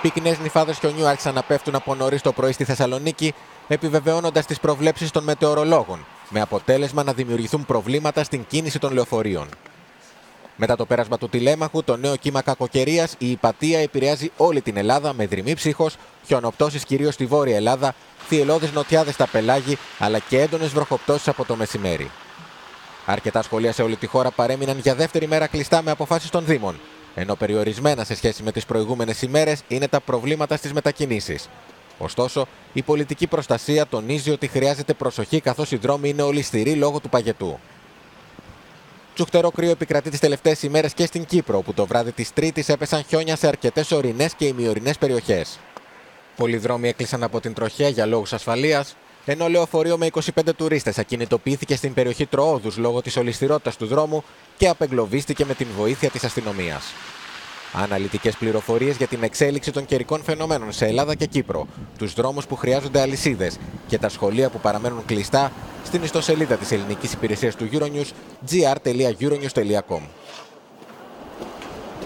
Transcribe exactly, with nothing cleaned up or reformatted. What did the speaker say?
Πυκνές νυφάδες χιονιού άρχισαν να πέφτουν από νωρίς το πρωί στη Θεσσαλονίκη, επιβεβαιώνοντας τις προβλέψεις των μετεωρολόγων, με αποτέλεσμα να δημιουργηθούν προβλήματα στην κίνηση των λεωφορείων. Μετά το πέρασμα του τηλέμαχου, το νέο κύμα κακοκαιρίας, η Ιππατία επηρεάζει όλη την Ελλάδα με δρυμή ψύχος, χιονοπτώσεις κυρίως στη Βόρεια Ελλάδα, θυελλώδεις νοτιάδες στα πελάγη, αλλά και έντονες βροχοπτώσεις από το μεσημέρι. Αρκετά σχολεία σε όλη τη χώρα παρέμειναν για δεύτερη μέρα κλειστά με αποφάσεις των Δήμων, ενώ περιορισμένα σε σχέση με τις προηγούμενες ημέρες είναι τα προβλήματα στις μετακινήσεις. Ωστόσο, η πολιτική προστασία τονίζει ότι χρειάζεται προσοχή καθώς οι δρόμοι είναι ολισθηροί λόγω του παγετού. Τσουχτερό κρύο επικρατεί τις τελευταίες ημέρες και στην Κύπρο, όπου το βράδυ της Τρίτης έπεσαν χιόνια σε αρκετές ορεινές και ημιορεινές περιοχές. Πολλοί δρόμοι έκλεισαν από την τροχέα για λόγους ασφαλείας, ενώ λεωφορείο με είκοσι πέντε τουρίστες ακινητοποιήθηκε στην περιοχή Τροόδους λόγω της ολισθηρότητας του δρόμου και απεγκλωβίστηκε με την βοήθεια της αστυνομίας. Αναλυτικές πληροφορίες για την εξέλιξη των καιρικών φαινομένων σε Ελλάδα και Κύπρο, τους δρόμους που χρειάζονται αλυσίδες και τα σχολεία που παραμένουν κλειστά στην ιστοσελίδα της ελληνικής υπηρεσίας του Euronews τζι αρ τελεία euronews τελεία com.